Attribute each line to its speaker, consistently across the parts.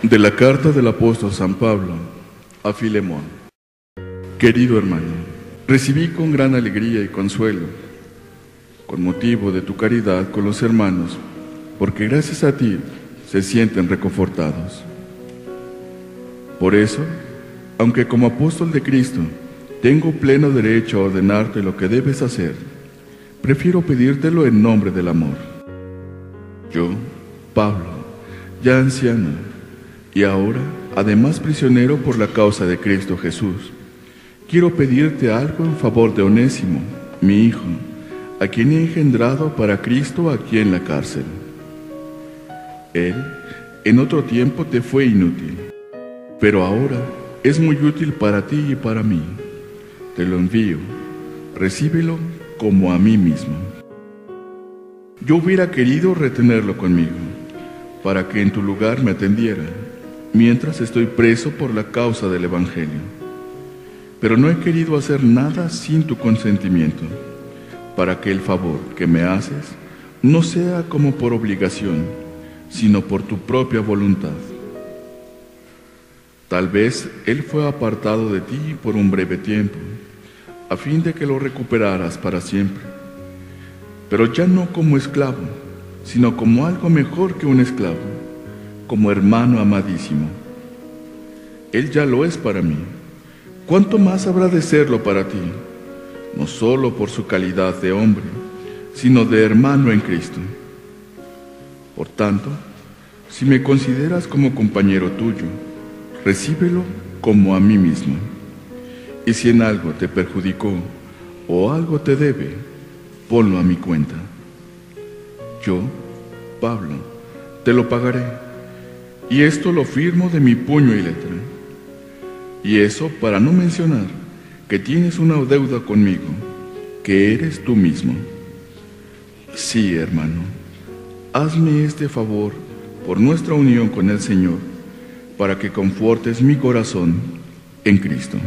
Speaker 1: De la carta del apóstol San Pablo a Filemón. Querido hermano, recibí con gran alegría y consuelo, con motivo de tu caridad con los hermanos, porque gracias a ti se sienten reconfortados. Por eso, aunque como apóstol de Cristo tengo pleno derecho a ordenarte lo que debes hacer, prefiero pedírtelo en nombre del amor. Yo, Pablo, ya anciano, y ahora, además prisionero por la causa de Cristo Jesús, quiero pedirte algo en favor de Onésimo, mi hijo, a quien he engendrado para Cristo aquí en la cárcel. Él, en otro tiempo te fue inútil, pero ahora es muy útil para ti y para mí. Te lo envío, recíbelo como a mí mismo. Yo hubiera querido retenerlo conmigo, para que en tu lugar me atendiera, mientras estoy preso por la causa del Evangelio. Pero no he querido hacer nada sin tu consentimiento, para que el favor que me haces no sea como por obligación, sino por tu propia voluntad. Tal vez él fue apartado de ti por un breve tiempo, a fin de que lo recuperaras para siempre, pero ya no como esclavo, sino como algo mejor que un esclavo, como hermano amadísimo. Él ya lo es para mí. ¿Cuánto más habrá de serlo para ti? No solo por su calidad de hombre, sino de hermano en Cristo. Por tanto, si me consideras como compañero tuyo, recíbelo como a mí mismo. Y si en algo te perjudicó o algo te debe, ponlo a mi cuenta. Yo, Pablo, te lo pagaré. Y esto lo firmo de mi puño y letra. Y eso para no mencionar que tienes una deuda conmigo, que eres tú mismo. Sí, hermano, hazme este favor por nuestra unión con el Señor, para que confortes mi corazón en Cristo.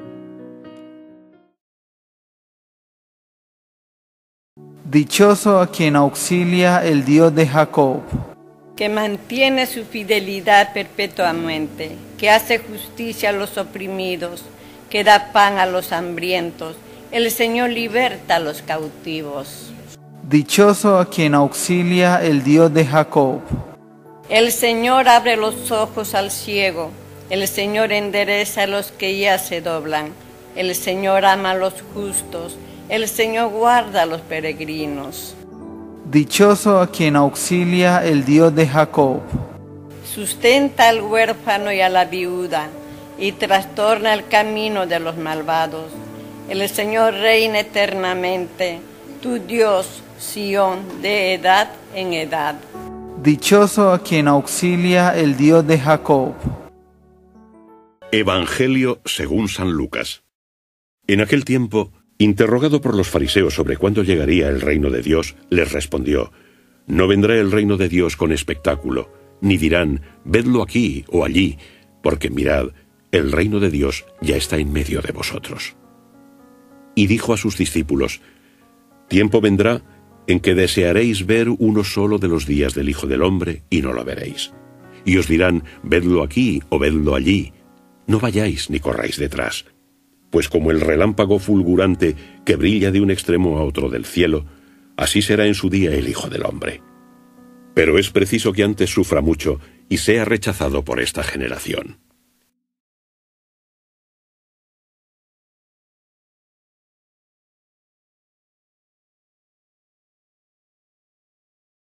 Speaker 2: Dichoso a quien auxilia el Dios de Jacob,
Speaker 3: que mantiene su fidelidad perpetuamente, que hace justicia a los oprimidos, que da pan a los hambrientos. El Señor liberta a los cautivos.
Speaker 2: Dichoso a quien auxilia el Dios de Jacob.
Speaker 3: El Señor abre los ojos al ciego, el Señor endereza a los que ya se doblan. El Señor ama a los justos, el Señor guarda a los peregrinos.
Speaker 2: Dichoso a quien auxilia el Dios de Jacob.
Speaker 3: Sustenta al huérfano y a la viuda, y trastorna el camino de los malvados. El Señor reina eternamente, tu Dios, Sión, de edad en edad.
Speaker 2: Dichoso a quien auxilia el Dios de Jacob.
Speaker 4: Evangelio según San Lucas. En aquel tiempo, interrogado por los fariseos sobre cuándo llegaría el reino de Dios, les respondió: No vendrá el reino de Dios con espectáculo, ni dirán, vedlo aquí o allí, porque mirad, el reino de Dios ya está en medio de vosotros. Y dijo a sus discípulos: Tiempo vendrá en que desearéis ver uno solo de los días del Hijo del Hombre, y no lo veréis. Y os dirán, vedlo aquí o vedlo allí. No vayáis ni corráis detrás. Pues como el relámpago fulgurante que brilla de un extremo a otro del cielo, así será en su día el Hijo del Hombre. Pero es preciso que antes sufra mucho y sea rechazado por esta generación.